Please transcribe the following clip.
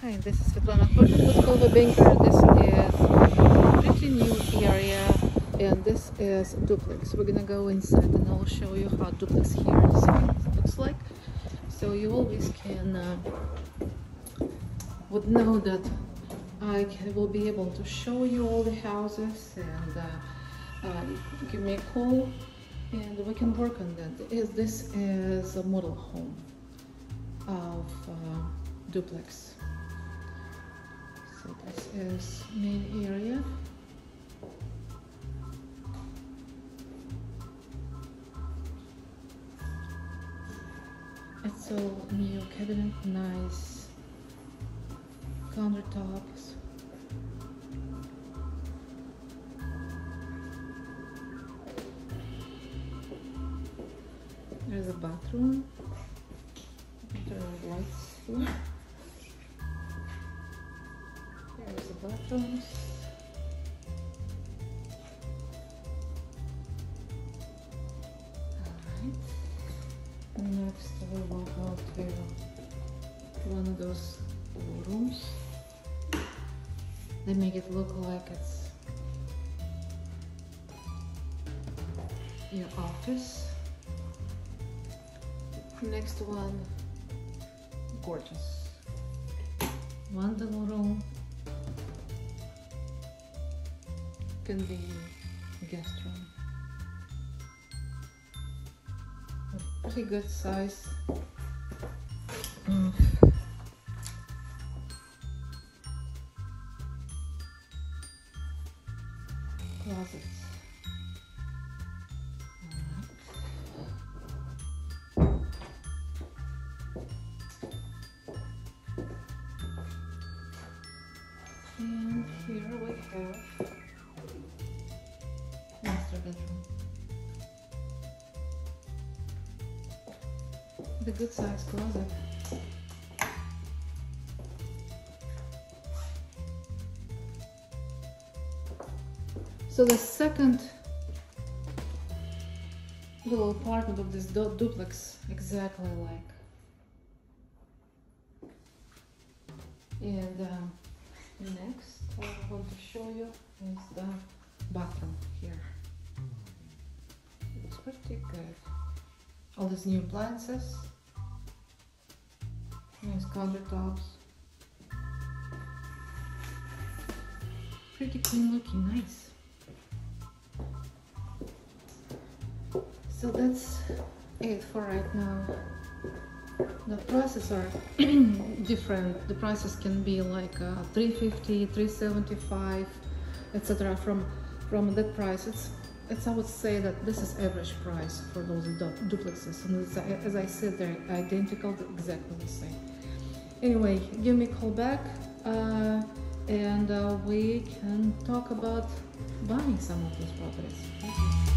Hi, this is Svetlana with Banker. This is a pretty new area, and this is duplex. We're gonna go inside and I'll show you how duplex here inside looks like. So you always would know that will be able to show you all the houses, and give me a call and we can work on that. This is a model home of duplex. So this is main area. It's all new cabinet, nice countertops. There's a bathroom. There are lights here. There's the bathrooms. Alright. Next we will go to one of those rooms. They make it look like it's your office. Next one, gorgeous. One little room. Can be a guest room. A pretty good size. Closets. And here we have master bedroom. The good size closet. So the second little apartment of this duplex, exactly like. And next I want to show you is the bathroom here. It's pretty good. All these new appliances, nice countertops, pretty clean looking, nice. So that's it for right now. The prices are different. The prices can be like $350, $375, etc. From that price, it's I would say that this is average price for those duplexes, and as I said, they're identical, exactly the same. Anyway, give me a call back, and we can talk about buying some of these properties.